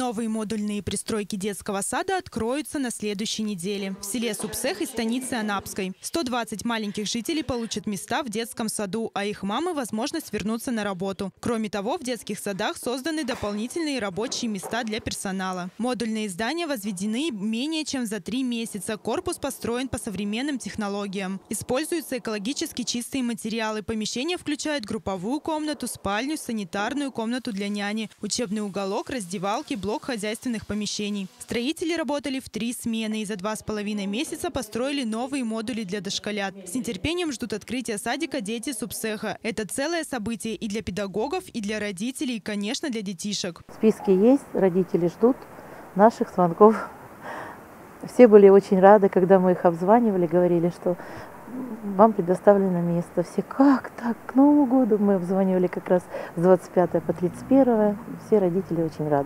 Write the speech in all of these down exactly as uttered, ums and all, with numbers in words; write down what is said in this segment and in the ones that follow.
Новые модульные пристройки детского сада откроются на следующей неделе. В селе Супсех и станице Анапской. сто двадцать маленьких жителей получат места в детском саду, а их мамы – возможность вернуться на работу. Кроме того, в детских садах созданы дополнительные рабочие места для персонала. Модульные здания возведены менее чем за три месяца. Корпус построен по современным технологиям. Используются экологически чистые материалы. Помещения включают групповую комнату, спальню, санитарную комнату для няни, учебный уголок, раздевалки, блок хозяйственных помещений. Строители работали в три смены и за два с половиной месяца построили новые модули для дошколят. С нетерпением ждут открытия садика дети Супсеха. Это целое событие и для педагогов, и для родителей, и, конечно, для детишек. Списки есть, родители ждут наших звонков. Все были очень рады, когда мы их обзванивали, говорили, что вам предоставлено место. Все, как так, к Новому году? Мы обзванивали как раз с двадцать пятого по тридцать первое. Все родители очень рады.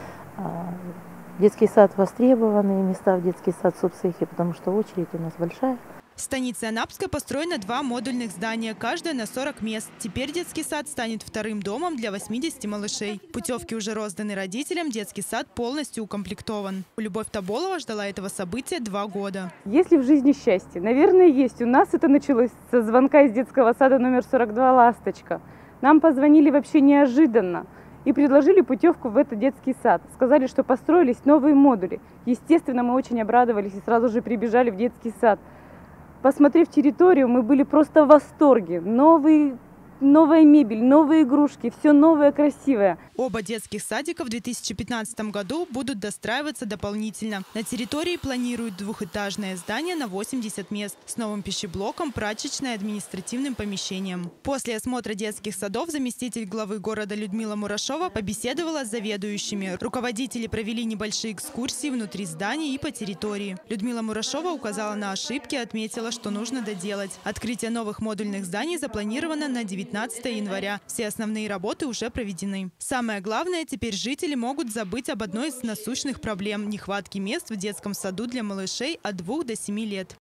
Детский сад востребованные места в детский сад в Супсехе, потому что очередь у нас большая. В станице Анапской построено два модульных здания, каждое на сорок мест. Теперь детский сад станет вторым домом для восьмидесяти малышей. Путевки уже розданы родителям, детский сад полностью укомплектован. Любовь Тоболова ждала этого события два года. Есть ли в жизни счастье? Наверное, есть. У нас это началось со звонка из детского сада номер сорок два «Ласточка». Нам позвонили вообще неожиданно и предложили путевку в этот детский сад. Сказали, что построились новые модули. Естественно, мы очень обрадовались и сразу же прибежали в детский сад. Посмотрев территорию, мы были просто в восторге. Новый, новая мебель, новые игрушки, все новое, красивое. Оба детских садика в две тысячи пятнадцатом году будут достраиваться дополнительно. На территории планируют двухэтажное здание на восемьдесят мест с новым пищеблоком, прачечной и административным помещением. После осмотра детских садов заместитель главы города Людмила Мурашова побеседовала с заведующими. Руководители провели небольшие экскурсии внутри зданий и по территории. Людмила Мурашова указала на ошибки и отметила, что нужно доделать. Открытие новых модульных зданий запланировано на девятнадцатое января. Все основные работы уже проведены. Самое главное, теперь жители могут забыть об одной из насущных проблем – нехватки мест в детском саду для малышей от двух до семи лет.